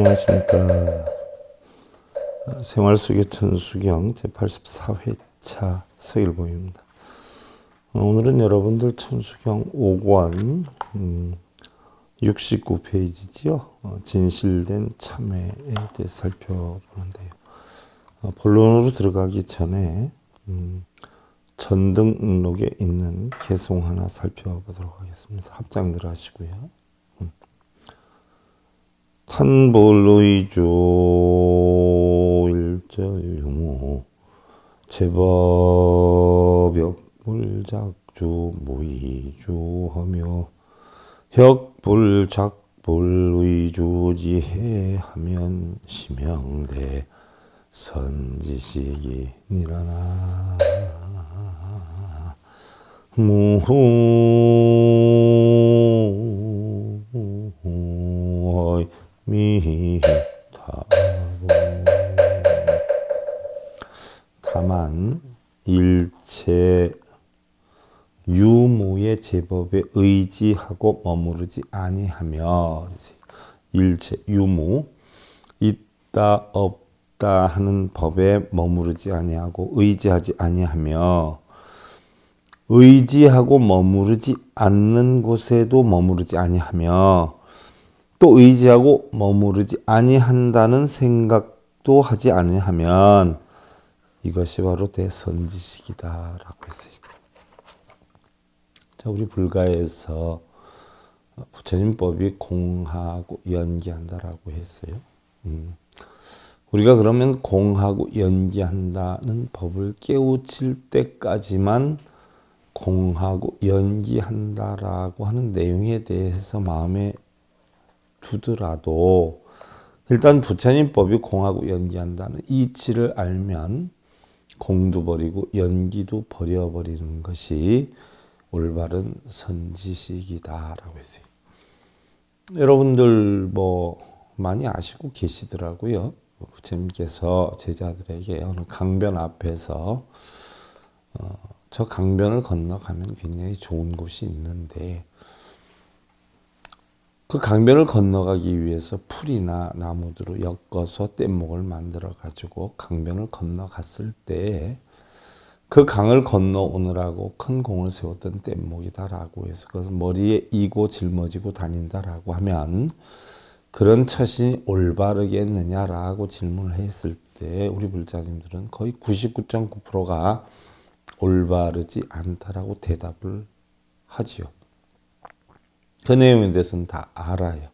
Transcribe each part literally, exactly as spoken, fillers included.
안녕하십니까. 생활 속의 천수경 제팔십사 회차 서일봉입니다. 오늘은 여러분들 천수경 오 권 음, 육십구 페이지지요. 어, 진실된 참회에 대해 살펴보는데요. 어, 본론으로 들어가기 전에 음, 전등록에 있는 개송 하나 살펴보도록 하겠습니다. 합장들 하시고요. 음. 탄볼의조 일절유무 제법역불작주 무의주하며 혁불작불의주지해 하면 심형대 선지식이니라나 무후의 미타고 다만 일체 유무의 제법에 의지하고 머무르지 아니하며 일체 유무 있다 없다 하는 법에 머무르지 아니하고 의지하지 아니하며 의지하고 머무르지 않는 곳에도 머무르지 아니하며 또 의지하고 머무르지 아니한다는 생각도 하지 아니하면 이것이 바로 대선지식이다라고 했어요. 자, 우리 불가에서 부처님법이 공하고 연기한다라고 했어요. 음. 우리가 그러면 공하고 연기한다는 법을 깨우칠 때까지만 공하고 연기한다라고 하는 내용에 대해서 마음에 두더라도 일단 부처님법이 공하고 연기한다는 이치를 알면 공도 버리고 연기도 버려버리는 것이 올바른 선지식이다라고 했어요. 여러분들 뭐 많이 아시고 계시더라고요. 부처님께서 제자들에게 어느 강변 앞에서 어, 저 강변을 건너가면 굉장히 좋은 곳이 있는데 그 강변을 건너가기 위해서 풀이나 나무들로 엮어서 뗏목을 만들어 가지고 강변을 건너갔을 때 그 강을 건너오느라고 큰 공을 세웠던 뗏목이다라고 해서 그 머리에 이고 짊어지고 다닌다라고 하면 그런 처신이 올바르겠느냐라고 질문을 했을 때 우리 불자님들은 거의 구십구 점 구 퍼센트가 올바르지 않다라고 대답을 하지요. 그 내용에 대해서는 다 알아요.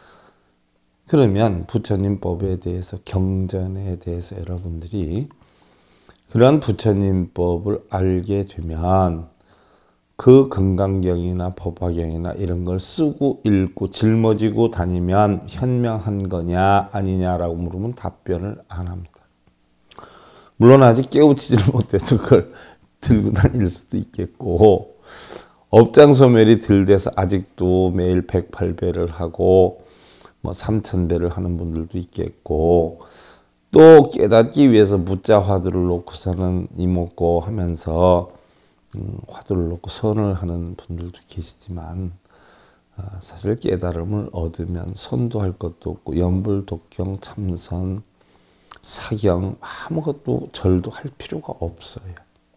그러면 부처님 법에 대해서 경전에 대해서 여러분들이 그러한 부처님 법을 알게 되면 그 금강경이나 법화경이나 이런 걸 쓰고 읽고 짊어지고 다니면 현명한 거냐 아니냐라고 물으면 답변을 안 합니다. 물론 아직 깨우치지를 못해서 그걸 들고 다닐 수도 있겠고 업장소멸이 덜 돼서 아직도 매일 백팔 배를 하고 뭐 삼천 배를 하는 분들도 있겠고 또 깨닫기 위해서 묻자 화두를 놓고서는 이먹고 하면서 음, 화두를 놓고 선을 하는 분들도 계시지만 아, 사실 깨달음을 얻으면 선도 할 것도 없고 연불, 독경, 참선, 사경 아무것도 절도 할 필요가 없어요.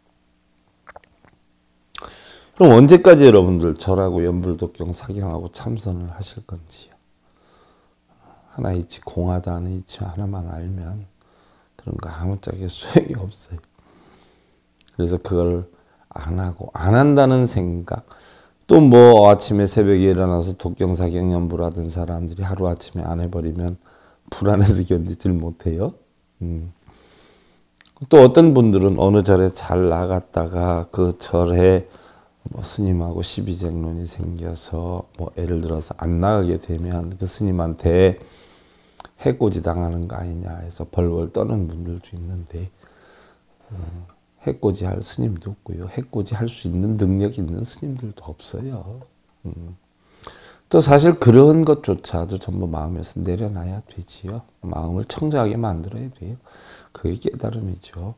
그럼 언제까지 여러분들 절하고 연불, 독경, 사경하고 참선을 하실 건지요? 하나 이치 공하다 하는 이치 하나만 알면 그런 거 아무짝에 소용이 없어요. 그래서 그걸 안 하고 안 한다는 생각 또 뭐 아침에 새벽에 일어나서 독경, 사경, 연불 하던 사람들이 하루아침에 안 해버리면 불안해서 견디질 못해요. 음. 또 어떤 분들은 어느 절에 잘 나갔다가 그 절에 뭐 스님하고 시비쟁론이 생겨서 뭐 예를 들어서 안 나가게 되면 그 스님한테 해코지 당하는 거 아니냐 해서 벌벌 떠는 분들도 있는데 음, 해코지 할 스님도 없고요. 해코지 할 수 있는 능력 있는 스님들도 없어요. 음. 또 사실 그런 것조차도 전부 마음에서 내려놔야 되지요. 마음을 청정하게 만들어야 돼요. 그게 깨달음이죠.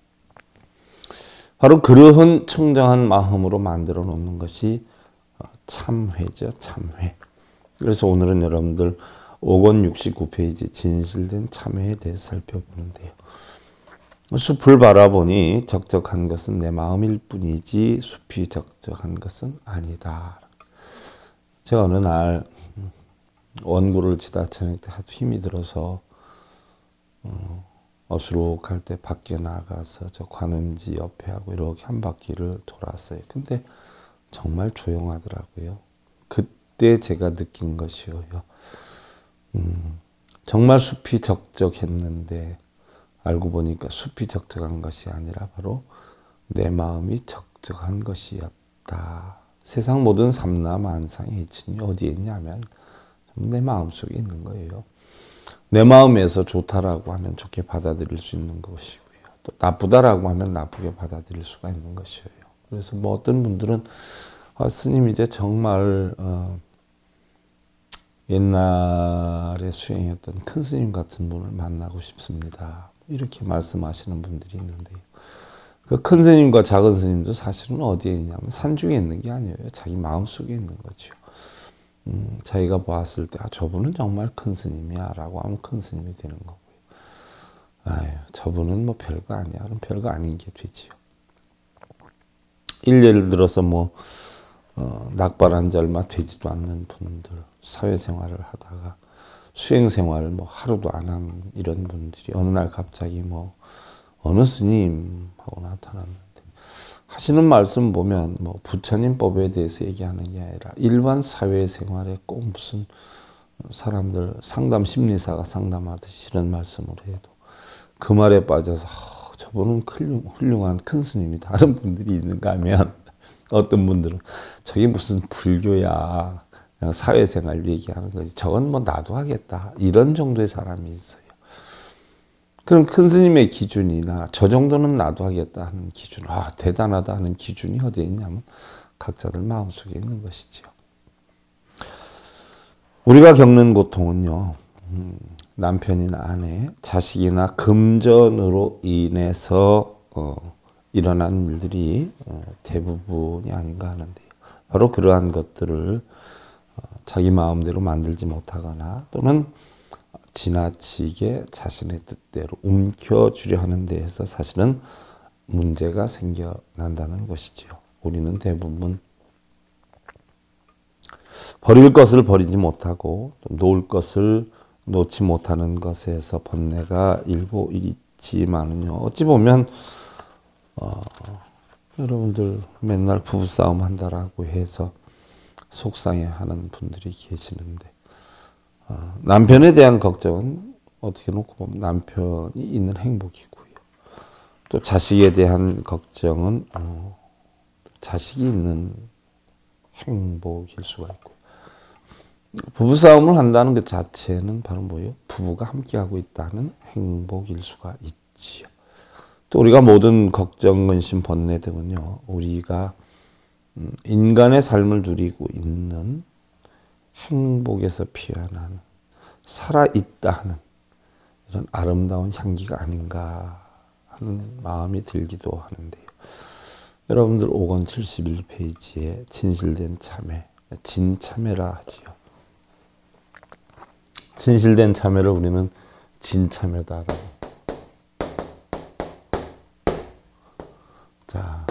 바로 그러한 청정한 마음으로 만들어 놓는 것이 참회죠. 참회. 그래서 오늘은 여러분들 오권 육십구 페이지 진실된 참회에 대해서 살펴보는데요. 숲을 바라보니 적적한 것은 내 마음일 뿐이지 숲이 적적한 것은 아니다. 제가 어느 날 원고를 치다 저녁 때 하도 힘이 들어서 어, 어수룩할 때 밖에 나가서 저 관음지 옆에 하고 이렇게 한 바퀴를 돌았어요. 근데 정말 조용하더라고요. 그때 제가 느낀 것이요. 음, 정말 숲이 적적했는데 알고 보니까 숲이 적적한 것이 아니라 바로 내 마음이 적적한 것이었다. 세상 모든 삼라만상의 이치는 어디에 있냐면 내 마음속에 있는 거예요. 내 마음에서 좋다라고 하면 좋게 받아들일 수 있는 것이고요. 또 나쁘다라고 하면 나쁘게 받아들일 수가 있는 것이에요. 그래서 뭐 어떤 분들은 아, 스님 이제 정말 어, 옛날에 수행했던 큰 스님 같은 분을 만나고 싶습니다. 이렇게 말씀하시는 분들이 있는데요. 그 큰 스님과 작은 스님도 사실은 어디에 있냐면 산중에 있는 게 아니에요. 자기 마음속에 있는 거죠. 음, 자기가 보았을 때 아, 저분은 정말 큰 스님이야 라고 하면 큰 스님이 되는 거고요. 아유, 저분은 뭐 별거 아니야. 그럼 별거 아닌 게 되지요. 예를 들어서 뭐 어, 낙발한 지 얼마 되지도 않는 분들, 사회생활을 하다가 수행생활을 뭐 하루도 안 한 이런 분들이 어느 날 갑자기 뭐 어느 스님 하고 나타났는데 하시는 말씀 보면 뭐 부처님법에 대해서 얘기하는 게 아니라 일반 사회생활에 꼭 무슨 사람들 상담 심리사가 상담하듯이 이런 말씀을 해도 그 말에 빠져서 어, 저분은 훌륭, 훌륭한 큰 스님이 다른 분들이 있는가 하면 어떤 분들은 저게 무슨 불교야. 그냥 사회생활 얘기하는 거지. 저건 뭐 나도 하겠다. 이런 정도의 사람이 있어요. 그럼 큰 스님의 기준이나 저 정도는 나도 하겠다 하는 기준, 아, 대단하다 하는 기준이 어디에 있냐면 각자들 마음속에 있는 것이지요. 우리가 겪는 고통은요, 음, 남편이나 아내, 자식이나 금전으로 인해서 어, 일어난 일들이 대부분이 아닌가 하는데요. 바로 그러한 것들을 자기 마음대로 만들지 못하거나 또는 지나치게 자신의 뜻대로 움켜쥐려 하는 데에서 사실은 문제가 생겨난다는 것이지요. 우리는 대부분 버릴 것을 버리지 못하고 놓을 것을 놓지 못하는 것에서 번뇌가 일부 있지만은요. 어찌 보면 어, 여러분들 맨날 부부싸움 한다라고 해서 속상해하는 분들이 계시는데 어, 남편에 대한 걱정은 어떻게 놓고 보면 남편이 있는 행복이고요. 또 자식에 대한 걱정은 어, 자식이 있는 행복일 수가 있고 부부싸움을 한다는 것 자체는 바로 뭐예요? 부부가 함께하고 있다는 행복일 수가 있지요. 또 우리가 모든 걱정, 근심, 번뇌 등은요. 우리가 인간의 삶을 누리고 있는 행복에서 피어나는 살아있다 하는 이런 아름다운 향기가 아닌가 하는 마음이 들기도 하는데요. 여러분들 오권 칠십일 페이지에 진실된 참회, 진참회라 하지요. 진실된 참회를 우리는 진참회다라고. 자,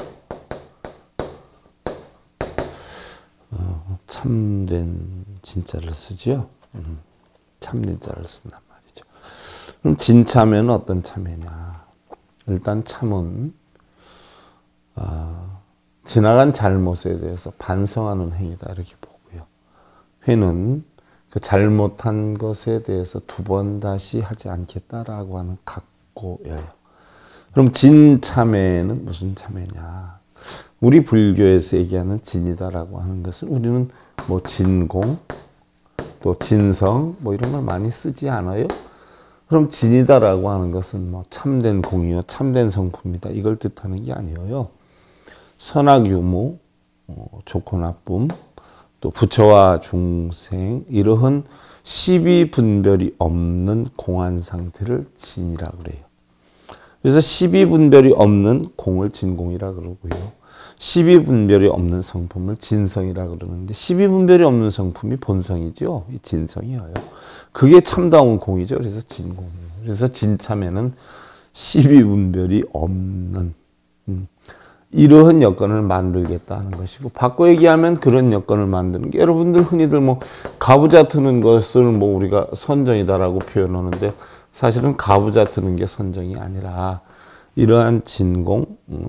어, 참된 진짜를 쓰죠. 음, 참된 자를 쓴단 말이죠. 그럼 진참회는 어떤 참회냐? 일단 참은 어, 지나간 잘못에 대해서 반성하는 행위다 이렇게 보고요. 회는 그 잘못한 것에 대해서 두 번 다시 하지 않겠다라고 하는 각고예요. 그럼 진참회는 무슨 참회냐? 우리 불교에서 얘기하는 진이다라고 하는 것은 우리는 뭐 진공, 또 진성 뭐 이런 걸 많이 쓰지 않아요? 그럼 진이다라고 하는 것은 뭐 참된 공이요, 참된 성품이다 이걸 뜻하는 게 아니에요. 선악 유무, 어, 좋고 나쁨, 또 부처와 중생 이러한 시비 분별이 없는 공한 상태를 진이라고 그래요. 그래서 시비 분별이 없는 공을 진공이라 그러고요. 십이분별이 없는 성품을 진성이라 그러는데 십이분별이 없는 성품이 본성이죠. 이 진성이에요. 그게 참다운 공이죠. 그래서 진공이에요. 그래서 진참에는 십이분별이 없는 음, 이러한 여건을 만들겠다는 것이고, 바꿔 얘기하면 그런 여건을 만드는 게, 여러분들 흔히들 뭐 가부좌 트는 것을 뭐 우리가 선정이다라고 표현하는데, 사실은 가부좌 트는 게 선정이 아니라 이러한 진공,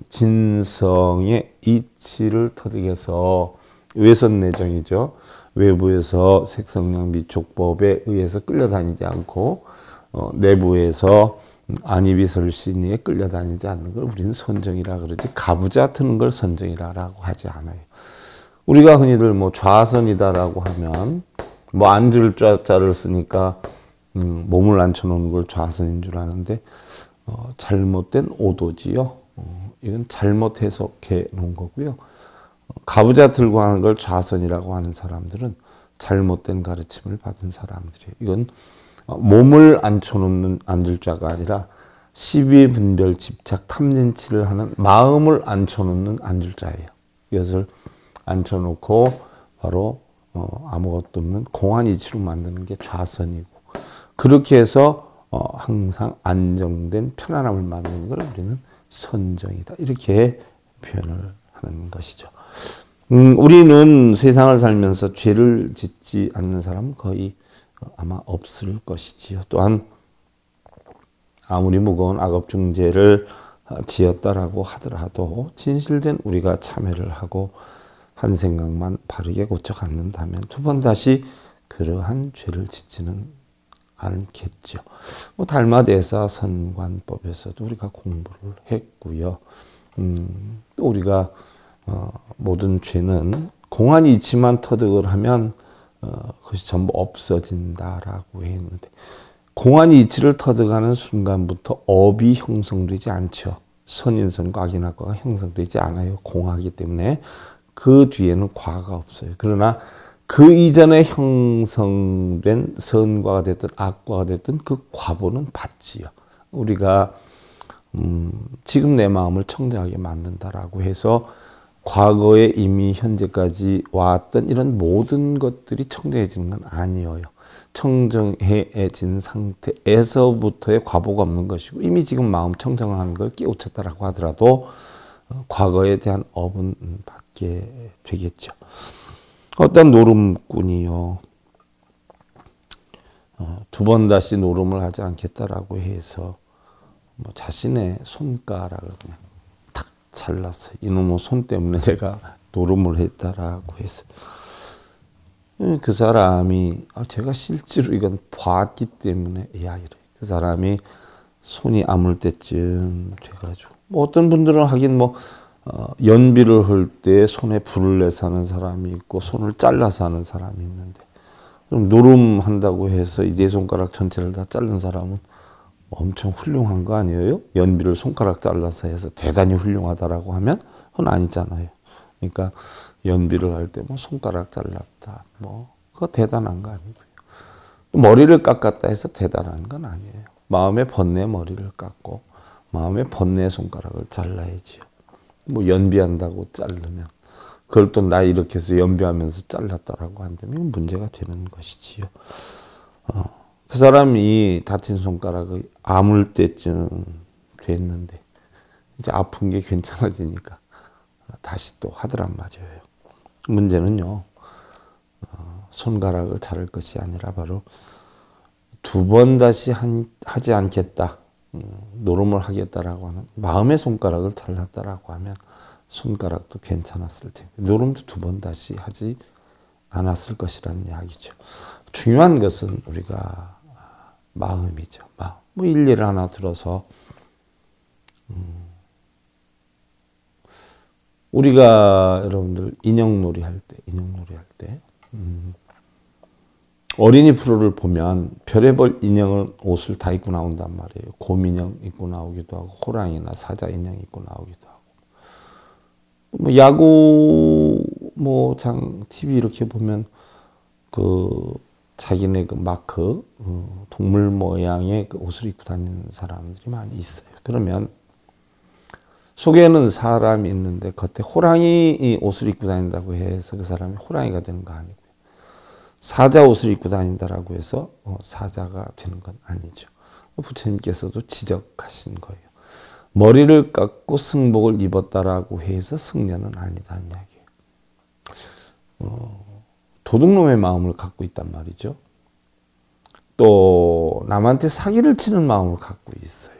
진성의 이치를 터득해서 외선내정이죠. 외부에서 색성량 미촉법에 의해서 끌려다니지 않고 어, 내부에서 안이비설신에 끌려다니지 않는 걸 우리는 선정이라 그러지, 가부좌 트는 걸 선정이라고 하지 않아요. 우리가 흔히들 뭐 좌선이다라고 하면 뭐 앉을 좌자를 쓰니까 음, 몸을 앉혀놓는 걸 좌선인 줄 아는데 어, 잘못된 오도지요. 어, 이건 잘못 해석해 놓은 거고요. 어, 가부좌 들고 하는 걸 좌선이라고 하는 사람들은 잘못된 가르침을 받은 사람들이에요. 이건 어, 몸을 앉혀놓는 앉을 자가 아니라 십이분별 집착 탐진치를 하는 마음을 앉혀놓는 앉을 자예요. 이것을 앉혀놓고 바로 어, 아무것도 없는 공한 이치로 만드는 게 좌선이고, 그렇게 해서 어, 항상 안정된 편안함을 만드는 걸 우리는 선정이다, 이렇게 표현을 하는 것이죠. 음, 우리는 세상을 살면서 죄를 짓지 않는 사람은 거의 아마 없을 것이지요. 또한 아무리 무거운 악업중죄를 지었다라고 하더라도 진실된 우리가 참회를 하고 한 생각만 바르게 고쳐 갖는다면 두 번 다시 그러한 죄를 짓지는 않겠죠. 뭐 달마대사 선관법에서도 우리가 공부를 했고요. 음, 우리가 어, 모든 죄는 공한 이치만 터득을 하면 어, 그것이 전부 없어진다라고 했는데, 공한 이치를 터득하는 순간부터 업이 형성되지 않죠. 선인선과 악인악과가 형성되지 않아요. 공하기 때문에 그 뒤에는 과가 없어요. 그러나 그 이전에 형성된 선과가 됐든 악과가 됐든 그 과보는 받지요. 우리가 음, 지금 내 마음을 청정하게 만든다라고 해서 과거에 이미 현재까지 왔던 이런 모든 것들이 청정해지는 건 아니에요. 청정해진 상태에서부터의 과보가 없는 것이고, 이미 지금 마음 청정한 걸 깨우쳤다라고 하더라도 과거에 대한 업은 받게 되겠죠. 어떤 노름꾼이요, 어, 두 번 다시 노름을 하지 않겠다라고 해서 뭐 자신의 손가락을 그냥 탁 잘라서 이놈의 손 때문에 내가 노름을 했다라고 해서, 그 사람이 아, 제가 실제로 이건 봤기 때문에 이야기를 해요. 그 사람이 손이 아물 때쯤 돼가지고, 뭐 어떤 분들은 하긴 뭐 어, 연비를 할 때 손에 불을 내서 하는 사람이 있고 손을 잘라서 하는 사람이 있는데, 그럼 노름한다고 해서 이 네 손가락 전체를 다 자른 사람은 엄청 훌륭한 거 아니에요? 연비를 손가락 잘라서 해서 대단히 훌륭하다라고 하면 그건 아니잖아요. 그러니까 연비를 할 때 뭐 손가락 잘랐다, 뭐 그거 대단한 거 아니고요. 머리를 깎았다 해서 대단한 건 아니에요. 마음의 번뇌 머리를 깎고 마음의 번뇌 손가락을 잘라야지요. 뭐 연비한다고 자르면 그걸 또 나 이렇게 해서 연비하면서 잘랐다라고 한다면 문제가 되는 것이지요. 어, 그 사람이 다친 손가락을 아물 때쯤 됐는데 이제 아픈 게 괜찮아지니까 다시 또 하더란 말이에요. 문제는요, 어, 손가락을 자를 것이 아니라 바로 두 번 다시 한, 하지 않겠다, 음, 노름을 하겠다라고 하는 마음의 손가락을 잘랐다라고 하면 손가락도 괜찮았을 텐데 노름도 두 번 다시 하지 않았을 것이라는 이야기죠. 중요한 것은 우리가 마음이죠. 마음. 뭐 일례를 하나 들어서 음, 우리가 여러분들 인형놀이 할 때, 인형놀이 할 때, 음, 어린이 프로를 보면 별의별 인형을 옷을 다 입고 나온단 말이에요. 곰 인형 입고 나오기도 하고, 호랑이나 사자 인형 입고 나오기도 하고. 뭐 야구, 뭐 장, 티비 이렇게 보면 그 자기네 그 마크, 어, 동물 모양의 그 옷을 입고 다니는 사람들이 많이 있어요. 그러면 속에는 사람이 있는데 겉에 호랑이 옷을 입고 다닌다고 해서 그 사람이 호랑이가 되는 거 아니고요. 사자 옷을 입고 다닌다라고 해서 사자가 되는 건 아니죠. 부처님께서도 지적하신 거예요. 머리를 깎고 승복을 입었다라고 해서 승려는 아니다는 이야기예요. 어, 도둑놈의 마음을 갖고 있단 말이죠. 또 남한테 사기를 치는 마음을 갖고 있어요.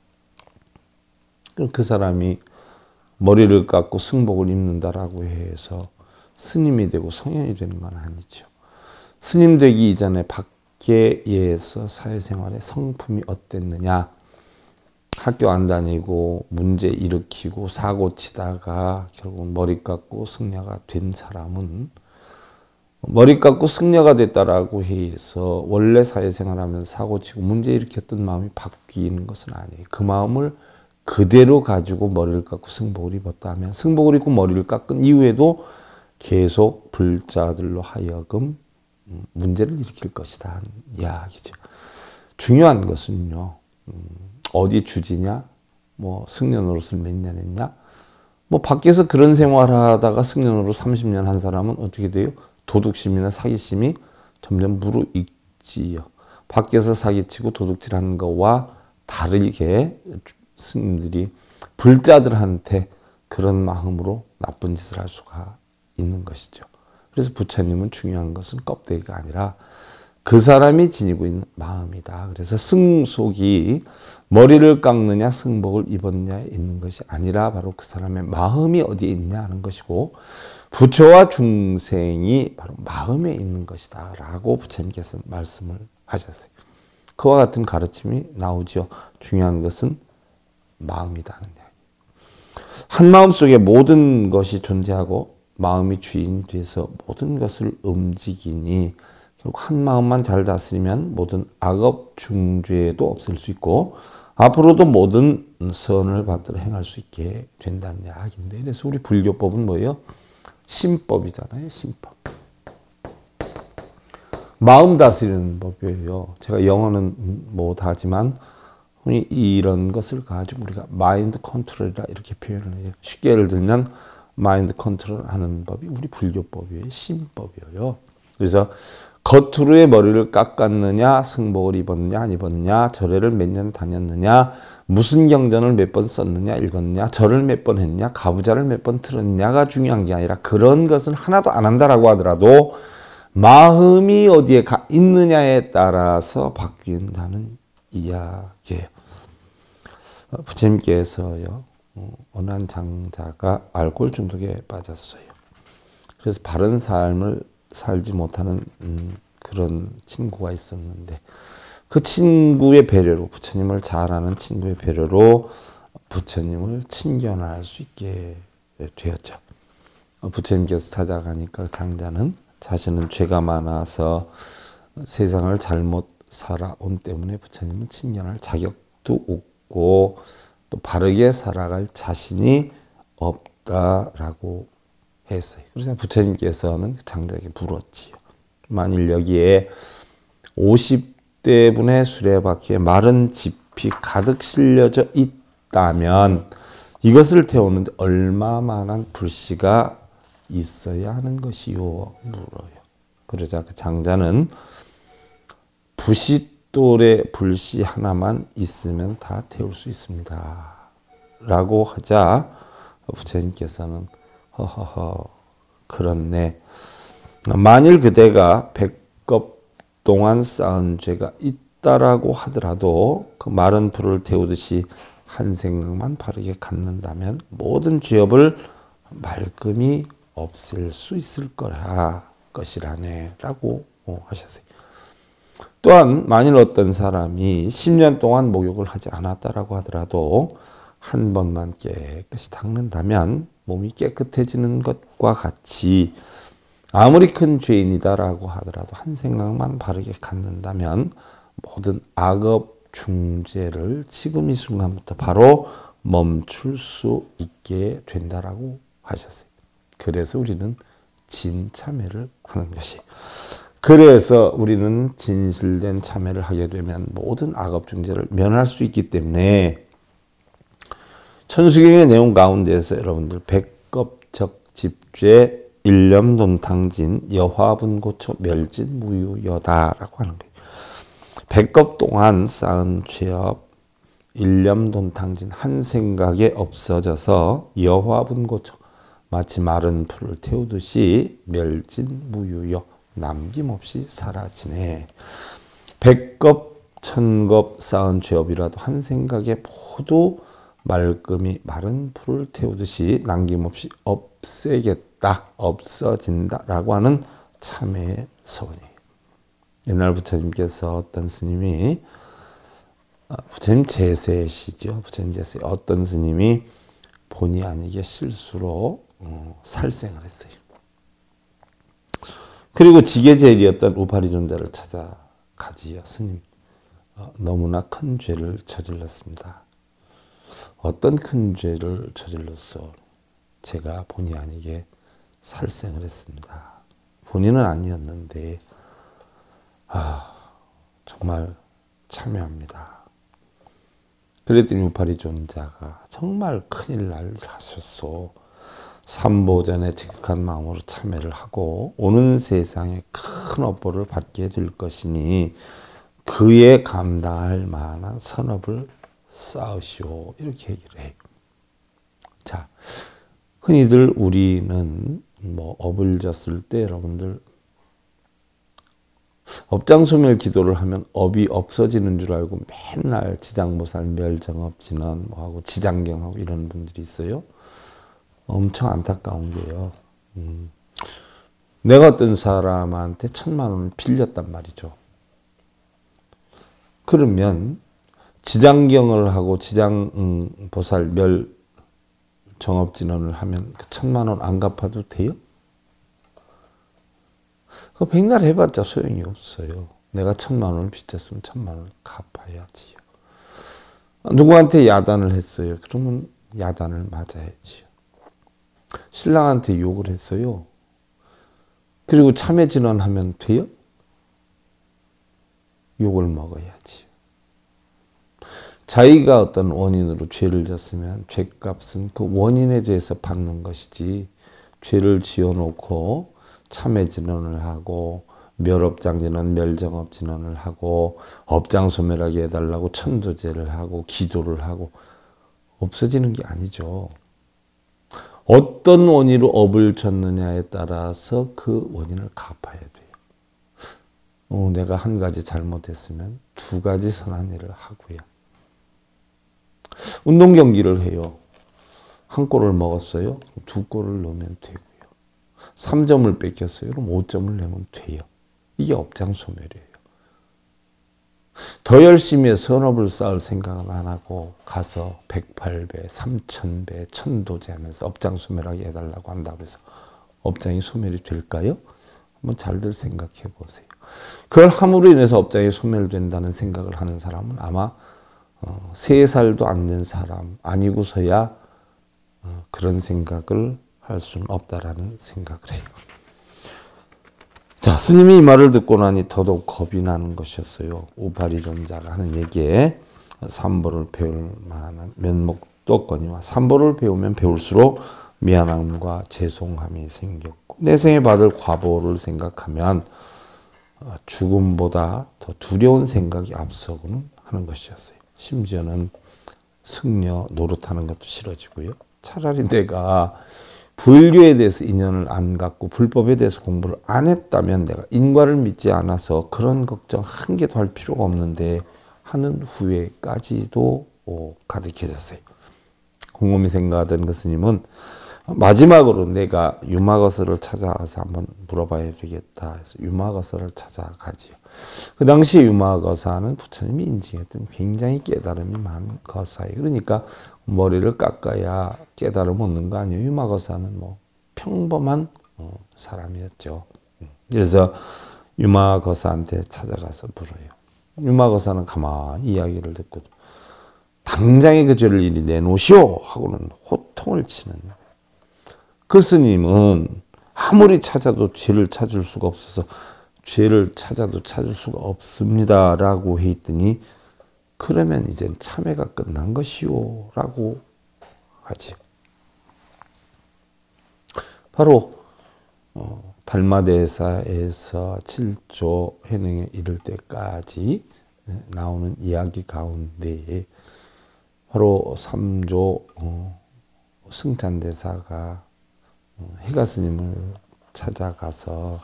그럼 그 사람이 머리를 깎고 승복을 입는다라고 해서 스님이 되고 성현이 되는 건 아니죠. 스님 되기 이전에 밖에서 사회생활의 성품이 어땠느냐. 학교 안 다니고 문제 일으키고 사고 치다가 결국 머리 깎고 승려가 된 사람은 머리 깎고 승려가 됐다라고 해서 원래 사회생활하면서 사고 치고 문제 일으켰던 마음이 바뀌는 것은 아니에요. 그 마음을 그대로 가지고 머리를 깎고 승복을 입었다 하면 승복을 입고 머리를 깎은 이후에도 계속 불자들로 하여금 문제를 일으킬 것이다 하는 이야기죠. 중요한 것은요. 어디 주지냐? 뭐 승려 노릇을 몇 년 했냐? 뭐 밖에서 그런 생활하다가 승려 노릇 삼십 년 한 사람은 어떻게 돼요? 도둑심이나 사기심이 점점 무르익지요. 밖에서 사기치고 도둑질하는 것과 다르게 스님들이 불자들한테 그런 마음으로 나쁜 짓을 할 수가 있는 것이죠. 그래서 부처님은 중요한 것은 껍데기가 아니라 그 사람이 지니고 있는 마음이다. 그래서 승속이 머리를 깎느냐 승복을 입었냐에 있는 것이 아니라 바로 그 사람의 마음이 어디에 있냐 하는 것이고 부처와 중생이 바로 마음에 있는 것이다 라고 부처님께서 말씀을 하셨어요. 그와 같은 가르침이 나오죠. 중요한 것은 마음이다는 이야기. 한 마음 속에 모든 것이 존재하고 마음이 주인 돼서 모든 것을 움직이니 결국 한 마음만 잘 다스리면 모든 악업 중죄도 없앨 수 있고 앞으로도 모든 선을 받들어 행할 수 있게 된다는 이야기인데 그래서 우리 불교법은 뭐예요? 신법이잖아요. 신법. 마음 다스리는 법이에요. 제가 영어는 뭐 다 하지만 이런 것을 가지고 우리가 마인드 컨트롤이라 이렇게 표현을 해요. 쉽게 예를 들면 마인드 컨트롤 하는 법이 우리 불교법이에요. 신법이에요. 그래서 겉으로의 머리를 깎았느냐, 승복을 입었느냐, 안 입었느냐, 절에를 몇 년 다녔느냐, 무슨 경전을 몇 번 썼느냐, 읽었느냐, 절을 몇 번 했냐, 가부좌를 몇 번 틀었느냐가 중요한 게 아니라 그런 것은 하나도 안 한다라고 하더라도 마음이 어디에 가 있느냐에 따라서 바뀐다는 이야기예요. 부처님께서요, 어느 한 장자가 알코올 중독에 빠졌어요. 그래서 바른 삶을 살지 못하는 음, 그런 친구가 있었는데 그 친구의 배려로 부처님을 잘 아는 친구의 배려로 부처님을 친견할 수 있게 되었죠. 부처님께서 찾아가니까 장자는 자신은 죄가 많아서 세상을 잘못 살아온 때문에 부처님은 친견할 자격도 없고 또 바르게 살아갈 자신이 없다라고 했어요. 그래서 부처님께서는 장자에게 물었지요. 만일 여기에 오십 대분의 수레바퀴에 마른 짚이 가득 실려져 있다면 이것을 태우는데 얼마만한 불씨가 있어야 하는 것이요? 물어요. 그러자 그 장자는 부싯돌에 불씨 하나만 있으면 다 태울 수 있습니다. 라고 하자 부처님께서는 허허허 그렇네. 만일 그대가 백겁 동안 쌓은 죄가 있다라고 하더라도 그 마른 불을 태우듯이 한 생각만 바르게 갖는다면 모든 죄업을 말끔히 없앨 수 있을 거라 것이라네 라고 하셨어요. 또한 만일 어떤 사람이 십 년 동안 목욕을 하지 않았다라고 하더라도 한 번만 깨끗이 닦는다면 몸이 깨끗해지는 것과 같이 아무리 큰 죄인이다라고 하더라도 한 생각만 바르게 갖는다면 모든 악업 중죄를 지금 이 순간부터 바로 멈출 수 있게 된다라고 하셨어요. 그래서 우리는 진참회를 하는 것이. 그래서 우리는 진실된 참회를 하게 되면 모든 악업 중죄를 면할 수 있기 때문에 천수경의 내용 가운데서 여러분들 백겁적집죄 일념돈탕진 여화분고초 멸진무유여다라고 하는 거예요. 백겁 동안 쌓은 죄업 일념돈탕진 한 생각에 없어져서 여화분고초 마치 마른 풀을 태우듯이 멸진무유여 남김없이 사라지네. 백겁 천겁 쌓은 죄업이라도 한 생각에 모두 말끔히 마른 풀을 태우듯이 남김없이 없애겠다, 없어진다라고 하는 참회의 서원이에요. 옛날 부처님께서 어떤 스님이, 부처님 제세시죠. 부처님 제세. 어떤 스님이 본의 아니게 실수로 어, 살생을 했어요. 그리고 지게제일이었던 우파리존자를 찾아가지요. 스님, 어, 너무나 큰 죄를 저질렀습니다. 어떤 큰 죄를 저질렀어? 제가 본의 아니게 살생을 했습니다. 본인은 아니었는데 아, 정말 참여합니다. 그랬더니 우파리존자가 정말 큰일 날 하셨소. 삼보전에 지극한 마음으로 참회를 하고 오는 세상에 큰 업보를 받게 될 것이니 그에 감당할 만한 선업을 쌓으시오. 이렇게 얘기를 해요. 자, 흔히들 우리는 뭐 업을 졌을 때 여러분들 업장소멸 기도를 하면 업이 없어지는 줄 알고 맨날 지장보살 멸정업진원 뭐하고 지장경하고 이런 분들이 있어요. 엄청 안타까운 게요. 음. 내가 어떤 사람한테 천만 원을 빌렸단 말이죠. 그러면 지장경을 하고 지장보살 멸 정업진원을 하면 그 천만 원 안 갚아도 돼요? 그 백날 해봤자 소용이 없어요. 내가 천만 원을 빚졌으면 천만 원을 갚아야지요. 누구한테 야단을 했어요. 그러면 야단을 맞아야지요. 신랑한테 욕을 했어요. 그리고 참회진원하면 돼요? 욕을 먹어야지요. 자기가 어떤 원인으로 죄를 졌으면 죄값은 그 원인에 대해서 받는 것이지 죄를 지어놓고 참회진원을 하고 멸업장진원, 멸정업진원을 하고 업장소멸하게 해달라고 천도제를 하고 기도를 하고 없어지는 게 아니죠. 어떤 원인으로 업을 졌느냐에 따라서 그 원인을 갚아야 돼요. 어, 내가 한 가지 잘못했으면 두 가지 선한 일을 하고요. 운동 경기를 해요. 한 골을 먹었어요. 두 골을 넣으면 되고요. 삼 점을 뺏겼어요. 그럼 오 점을 내면 돼요. 이게 업장소멸이에요. 더 열심히 선업을 쌓을 생각은 안 하고 가서 백팔 배, 삼천 배, 천도제 하면서 업장소멸하게 해달라고 한다고 해서 업장이 소멸이 될까요? 한번 잘들 생각해 보세요. 그걸 함으로 인해서 업장이 소멸된다는 생각을 하는 사람은 아마 어, 세 살도 안 된 사람 아니고서야 어, 그런 생각을 할 수는 없다라는 생각을 해요. 자, 스님이 이 말을 듣고 나니 더더욱 겁이 나는 것이었어요. 우파리존자가 하는 얘기에 삼보를 배울 만한 면목도 없거니와 삼보를 배우면 배울수록 미안함과 죄송함이 생겼고 내 생에 받을 과보를 생각하면 죽음보다 더 두려운 생각이 앞서고는 하는 것이었어요. 심지어는 승려 노릇하는 것도 싫어지고요. 차라리 내가 불교에 대해서 인연을 안 갖고 불법에 대해서 공부를 안 했다면 내가 인과를 믿지 않아서 그런 걱정 한 개도 할 필요가 없는데 하는 후회까지도 가득해졌어요. 곰곰이 생각하던 그 스님은 마지막으로 내가 유마거스를 찾아가서 한번 물어봐야 되겠다 해서 유마거스를 찾아가지요. 그 당시 유마거사는 부처님이 인증했던 굉장히 깨달음이 많은 거사예요. 그러니까 머리를 깎아야 깨달음 얻는 거 아니에요. 유마거사는 뭐 평범한 어, 사람이었죠. 그래서 유마거사한테 찾아가서 물어요. 유마거사는 가만히 이야기를 듣고 당장에 그 죄를 이리 내놓으시오 하고는 호통을 치는 그 스님은 아무리 찾아도 죄를 찾을 수가 없어서 죄를 찾아도 찾을 수가 없습니다 라고 했더니 그러면 이젠 참회가 끝난 것이요 라고 하지요. 바로 어, 달마대사에서 칠 조 해능에 이를 때까지 나오는 이야기 가운데에 바로 삼 조 어, 승찬대사가 어, 해가 스님을 찾아가서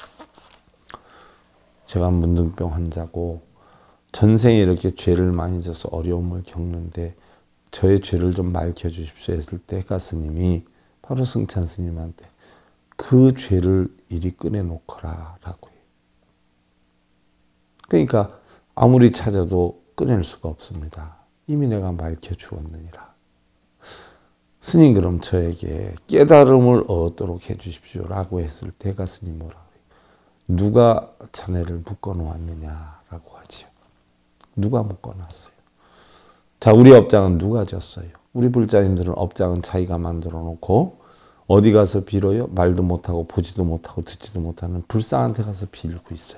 제가 문둥병 환자고 전생에 이렇게 죄를 많이 져서 어려움을 겪는데 저의 죄를 좀 밝혀주십시오 했을 때 해가 스님이 바로 승찬 스님한테 그 죄를 이리 꺼내놓거라 라고 해요. 그러니까 아무리 찾아도 꺼낼 수가 없습니다. 이미 내가 밝혀주었느니라. 스님 그럼 저에게 깨달음을 얻도록 해주십시오 라고 했을 때 해가 스님 뭐라고 해요? 누가 자네를 묶어놓았느냐라고 하지요. 누가 묶어놨어요? 자, 우리 업장은 누가 졌어요? 우리 불자님들은 업장은 자기가 만들어 놓고 어디 가서 빌어요? 말도 못하고 보지도 못하고 듣지도 못하는 불상한테 가서 빌고 있어요.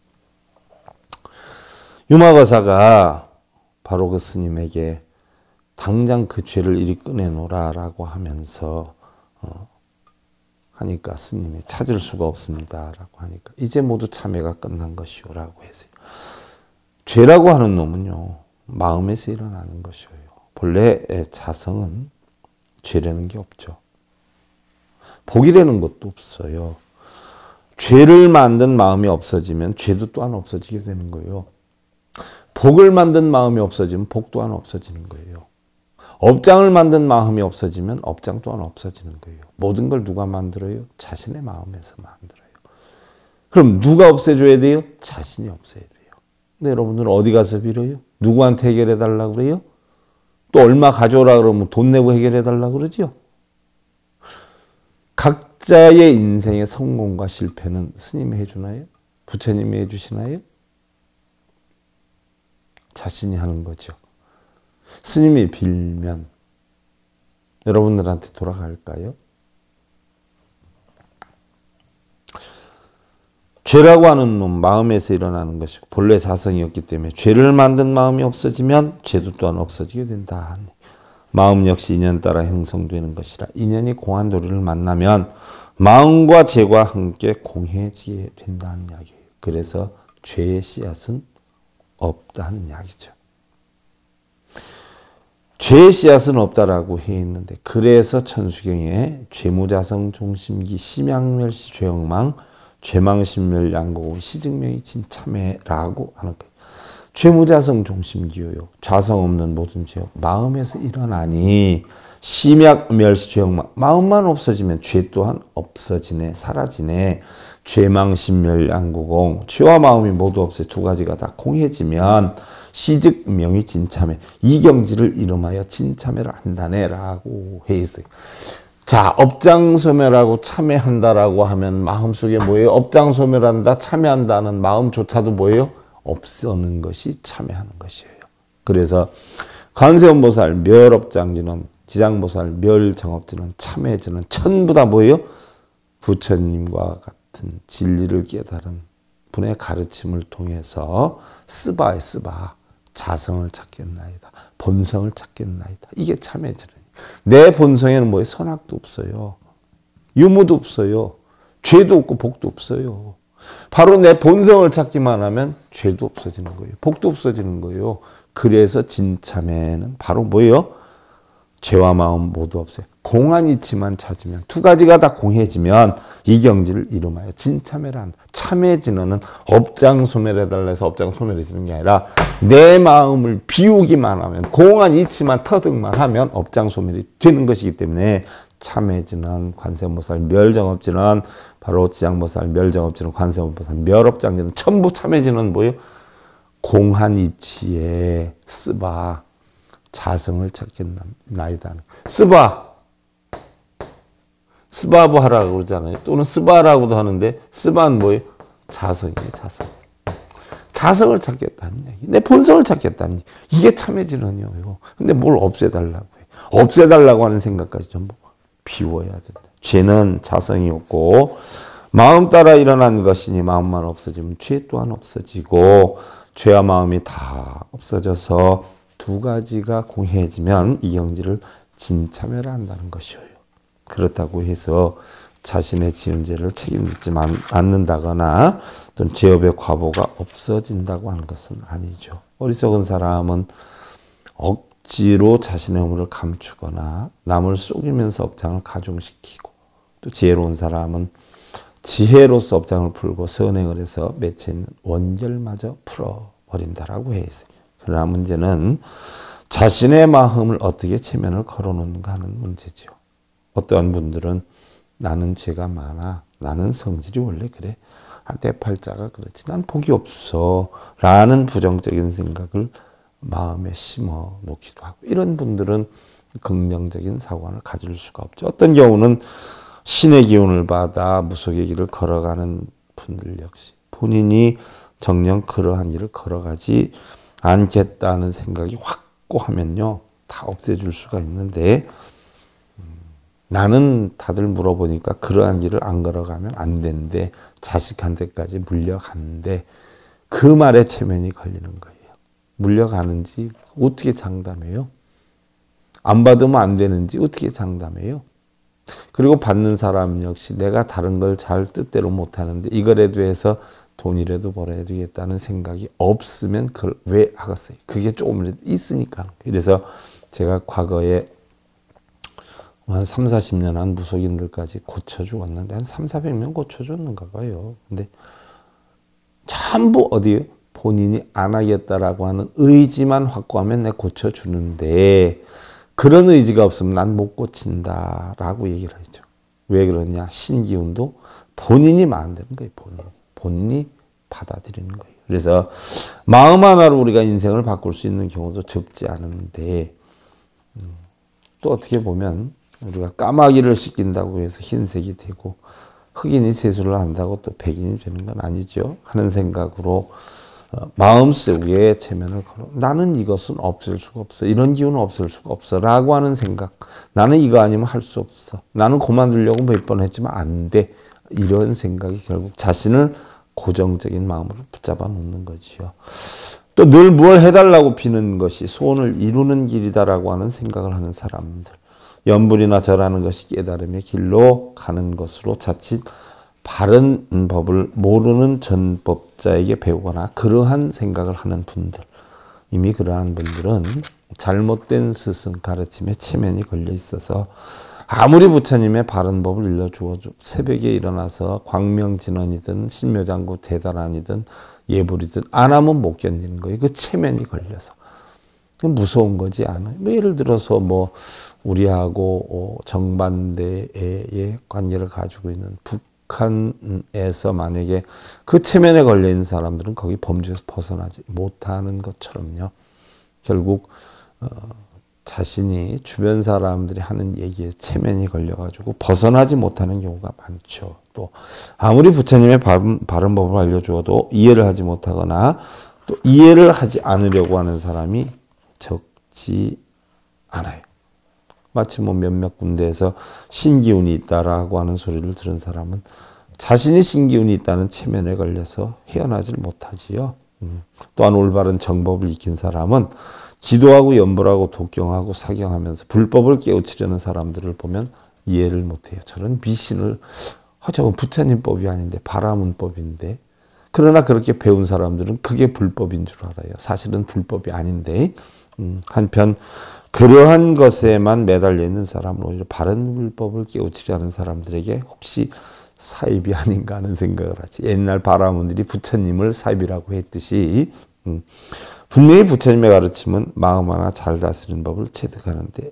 유마거사가 바로 그 스님에게 당장 그 죄를 이리 꺼내놓으라라고 하면서 어, 하니까 스님이 찾을 수가 없습니다라고 하니까 이제 모두 참회가 끝난 것이오라고 했어요. 죄라고 하는 놈은요 마음에서 일어나는 것이에요. 본래 자성은 죄라는 게 없죠. 복이라는 것도 없어요. 죄를 만든 마음이 없어지면 죄도 또한 없어지게 되는 거예요. 복을 만든 마음이 없어지면 복 또한 없어지는 거예요. 업장을 만든 마음이 없어지면 업장 또한 없어지는 거예요. 모든 걸 누가 만들어요? 자신의 마음에서 만들어요. 그럼 누가 없애줘야 돼요? 자신이 없애야 돼요. 근데 여러분들은 어디 가서 빌어요? 누구한테 해결해 달라고 그래요? 또 얼마 가져오라 그러면 돈 내고 해결해 달라고 그러죠? 각자의 인생의 성공과 실패는 스님이 해주나요? 부처님이 해주시나요? 자신이 하는 거죠. 스님이 빌면 여러분들한테 돌아갈까요? 죄라고 하는 놈 마음에서 일어나는 것이고 본래 자성이었기 때문에 죄를 만든 마음이 없어지면 죄도 또한 없어지게 된다. 마음 역시 인연 따라 형성되는 것이라 인연이 공한 도리를 만나면 마음과 죄가 함께 공해지게 된다는 이야기예요. 그래서 죄의 씨앗은 없다는 이야기죠. 죄의 씨앗은 없다라고 해 있는데 그래서 천수경에 죄무자성 종심기 심양멸시 죄억망 죄망신멸 양고고 시증명이 진참회라고 하는 거예요. 죄무자성 종심기요요. 자성 없는 모든 죄 마음에서 일어나니 심약멸시 죄억망 마음만 없어지면 죄 또한 없어지네 사라지네. 죄망신멸 양고공 죄와 마음이 모두 없어 두 가지가 다 공해지면 시즉 명이 진참회 이 경지를 이름하여 진참회를 한다네 라고 해 있어요. 자, 업장소멸하고 참회한다라고 하면 마음속에 뭐예요? 업장소멸한다 참회한다는 마음조차도 뭐예요? 없어는 것이 참회하는 것이에요. 그래서 관세음보살 멸업장지는 지장보살 멸정업지는 참회지는 전부 다 뭐예요? 부처님과 같은 진리를 깨달은 분의 가르침을 통해서 스바에 스바 자성을 찾겠나이다. 본성을 찾겠나이다. 이게 참회지는 내 본성에는 뭐예요? 선악도 없어요. 유무도 없어요. 죄도 없고 복도 없어요. 바로 내 본성을 찾기만 하면 죄도 없어지는 거예요. 복도 없어지는 거예요. 그래서 진참회는 바로 뭐예요? 죄와 마음 모두 없어요. 공한 이치만 찾으면 두 가지가 다 공해지면 이 경지를 이름하여 진참회라 한다. 참회 진언은 업장 소멸해달라 해서 업장 소멸해지는 게 아니라 내 마음을 비우기만 하면 공한 이치만 터득만 하면 업장 소멸이 되는 것이기 때문에 참회 진언 관세음보살 멸정업진언 바로 지장보살 멸정업진언 관세음보살 멸업장진언 전부 참회 진언은 뭐예요? 공한 이치에 쓰바 자성을 찾겠나이다. 쓰바 스바부 하라고 그러잖아요. 또는 스바라고도 하는데 스바는 뭐예요? 자성이에요. 자성. 자성을 찾겠다는 얘기. 내 본성을 찾겠다는 얘기. 이게 참회진언이에요. 근데 뭘 없애달라고 해요. 없애달라고 하는 생각까지 전부 비워야 된다. 죄는 자성이 없고 마음 따라 일어난 것이니 마음만 없어지면 죄 또한 없어지고 죄와 마음이 다 없어져서 두 가지가 공해지면 이 경지를 진참회를 한다는 것이에요. 그렇다고 해서 자신의 지은 죄를 책임지지 않는다거나 또는 죄업의 과보가 없어진다고 하는 것은 아니죠. 어리석은 사람은 억지로 자신의 허물을 감추거나 남을 속이면서 업장을 가중시키고, 또 지혜로운 사람은 지혜로서 업장을 풀고 선행을 해서 맺혀 있는 원결마저 풀어버린다라고 해 있어요. 그러나 문제는 자신의 마음을 어떻게 체면을 걸어놓는가 하는 문제죠. 어떠한 분들은 나는 죄가 많아, 나는 성질이 원래 그래, 내 팔자가 그렇지, 난 복이 없어 라는 부정적인 생각을 마음에 심어 놓기도 하고, 이런 분들은 긍정적인 사고관을 가질 수가 없죠. 어떤 경우는 신의 기운을 받아 무속의 길을 걸어가는 분들 역시 본인이 정녕 그러한 일을 걸어가지 않겠다는 생각이 확고하면요, 다 없애줄 수가 있는데, 음, 나는 다들 물어보니까 그러한 길을 안 걸어가면 안 된대, 자식한테까지 물려간대, 그 말에 체면이 걸리는 거예요. 물려가는지 어떻게 장담해요? 안 받으면 안 되는지 어떻게 장담해요? 그리고 받는 사람 역시 내가 다른 걸 잘 뜻대로 못하는데 이거라도 해서 돈이라도 벌어야 되겠다는 생각이 없으면 그걸 왜 하겠어요? 그게 조금이라도 있으니까. 그래서 제가 과거에 한 삼사십 년 한 무속인들까지 고쳐주었는데 한 삼사백 명 고쳐줬는가 봐요. 근데 전부 어디에요? 본인이 안 하겠다라고 하는 의지만 확고하면 내가 고쳐주는데, 그런 의지가 없으면 난 못 고친다라고 얘기를 하죠. 왜 그러냐? 신기운도 본인이 만드는 거예요. 본인. 본인이 받아들이는 거예요. 그래서 마음 하나로 우리가 인생을 바꿀 수 있는 경우도 적지 않은데, 음, 또 어떻게 보면 우리가 까마귀를 씻긴다고 해서 흰색이 되고 흑인이 세수를 한다고 또 백인이 되는 건 아니죠 하는 생각으로 마음속에 체면을 걸어, 나는 이것은 없앨 수가 없어, 이런 기운은 없앨 수가 없어 라고 하는 생각, 나는 이거 아니면 할 수 없어, 나는 그만두려고 몇 번 했지만 안 돼, 이런 생각이 결국 자신을 고정적인 마음으로 붙잡아 놓는 거지요. 또 늘 뭘 해달라고 비는 것이 소원을 이루는 길이다라고 하는 생각을 하는 사람들, 염불이나 절하는 것이 깨달음의 길로 가는 것으로 자칫 바른 법을 모르는 전법자에게 배우거나 그러한 생각을 하는 분들, 이미 그러한 분들은 잘못된 스승 가르침에 체면이 걸려 있어서 아무리 부처님의 바른 법을 일러주어도 새벽에 일어나서 광명진언이든 신묘장구 대단한이든 예불이든 안 하면 못 견디는 거예요. 그 체면이 걸려서. 무서운 거지 않아요. 뭐 예를 들어서 뭐 우리하고 정반대의 관계를 가지고 있는 북한에서 만약에 그 체면에 걸려 있는 사람들은 거기 범죄에서 벗어나지 못하는 것처럼요. 결국 어, 자신이 주변 사람들이 하는 얘기에 체면이 걸려가지고 벗어나지 못하는 경우가 많죠. 또 아무리 부처님의 바른, 바른 법을 알려주어도 이해를 하지 못하거나 또 이해를 하지 않으려고 하는 사람이 적지 않아요. 마치 뭐 몇몇 군데에서 신기운이 있다라고 하는 소리를 들은 사람은 자신이 신기운이 있다는 체면에 걸려서 헤어나질 못하지요. 음. 또한 올바른 정법을 익힌 사람은 지도하고 연불하고 독경하고 사경하면서 불법을 깨우치려는 사람들을 보면 이해를 못해요. 저런 미신을, 아, 저건 부처님 법이 아닌데 바라문법인데, 그러나 그렇게 배운 사람들은 그게 불법인 줄 알아요. 사실은 불법이 아닌데, 음, 한편 그러한 것에만 매달려 있는 사람은 오히려 바른 불법을 깨우치려는 사람들에게 혹시 사입이 아닌가 하는 생각을 하지. 옛날 바라문들이 부처님을 사입이라고 했듯이 음, 분명히 부처님의 가르침은 마음 하나 잘 다스리는 법을 체득하는 데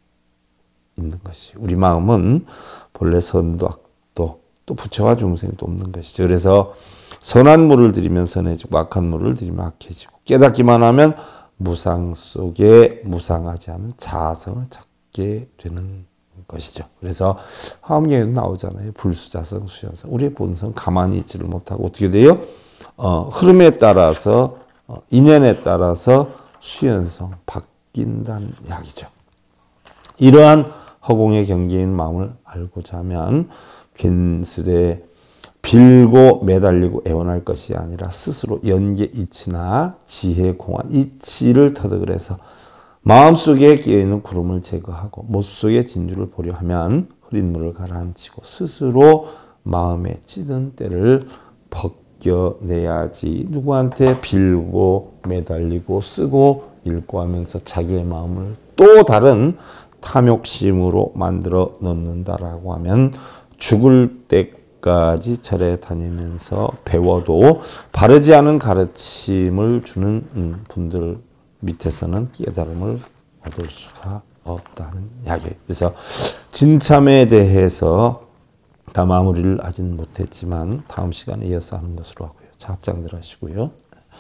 있는 것이. 우리 마음은 본래 선도 악도 또 부처와 중생도 없는 것이죠. 그래서 선한 물을 들이면 선해지고 악한 물을 들이면 악해지고, 깨닫기만 하면 무상 속에 무상하지 않은 자성을 찾게 되는 것이죠. 그래서 화엄경에도 나오잖아요. 불수자성, 수연성. 우리의 본성 가만히 있지를 못하고 어떻게 돼요? 어, 흐름에 따라서 어, 인연에 따라서 수연성 바뀐다는 이야기죠. 이러한 허공의 경계인 마음을 알고자 하면 괜스레 빌고 매달리고 애원할 것이 아니라 스스로 연계 이치나 지혜 공안 이치를 터득을 해서 마음속에 끼어있는 구름을 제거하고 모습 속에 진주를 보려 하면 흐린 물을 가라앉히고 스스로 마음에 찌든 때를 벗겨내야지. 누구한테 빌고 매달리고 쓰고 읽고 하면서 자기의 마음을 또 다른 탐욕심으로 만들어 놓는다라고 하면 죽을 때까지 절에 다니면서 배워도 바르지 않은 가르침을 주는 분들 밑에서는 깨달음을 얻을 수가 없다는 이야기예요. 그래서 진참에 대해서 다 마무리를 아직 못했지만 다음 시간에 이어서 하는 것으로 하고요. 자, 합장들 하시고요.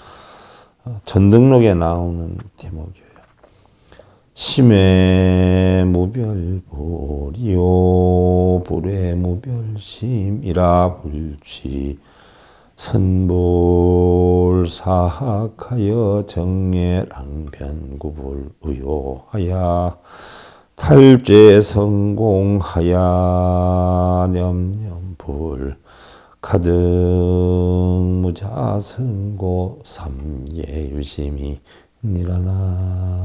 전등록에 나오는 대목이에요. 심해 무별보리요 불에 무별심이라 불지 선불사학하여 정예랑변구불 의호하야 탈죄 성공하야 념념불 가득 무자승고 삼예유심이 니라나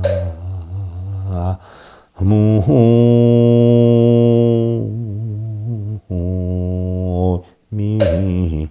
무미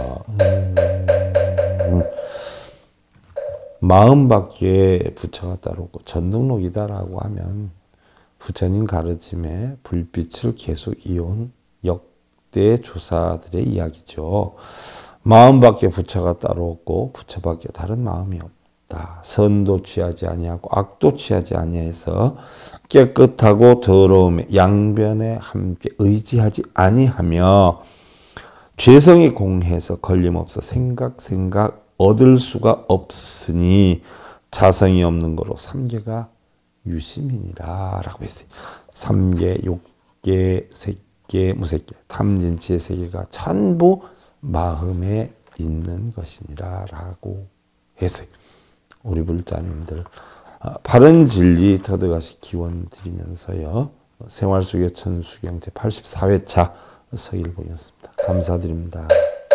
마음밖에 부처가 따르고 전등록이다라고 하면 부처님 가르침에 불빛을 계속 이어온 역대 조사들의 이야기죠. 마음밖에 부처가 따로 없고 부처밖에 다른 마음이 없다. 선도 취하지 아니하고 악도 취하지 아니해서 깨끗하고 더러움의 양변에 함께 의지하지 아니하며 죄성이 공해서 걸림없어 생각 생각 얻을 수가 없으니 자성이 없는 거로 삼계가 유심이니라 라고 했어요. 삼계, 육계, 색계, 무색계, 탐진치의 세계가 전부 마음에 있는 것이니라 라고 했어요. 우리 불자님들 바른 진리 터득하시 기원 드리면서요. 생활 속의 천수경 제팔십사 회차 서일봉이었습니다. 감사드립니다.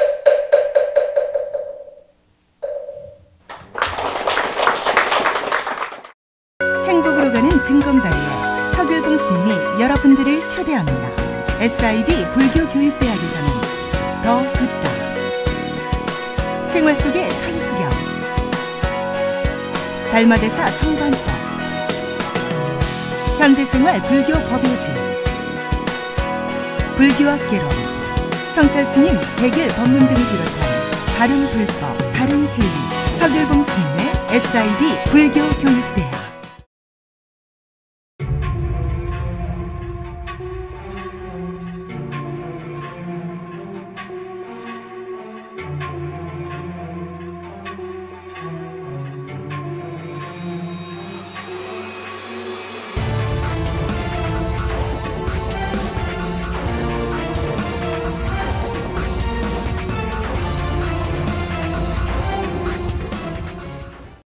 행복으로 가는 징검다리에 서길봉 스님이 여러분들을 초대합니다. 에스아이비 불교교육대학에서는 더 듣다, 생활 속의 천수경, 달마대사 성관법, 현대생활 불교 법요지, 불교학개론, 성찰스님 백일 법문 등을 비롯한 다른 불법, 다른 진리, 서길봉 스님의 에스아이비 불교교육대학.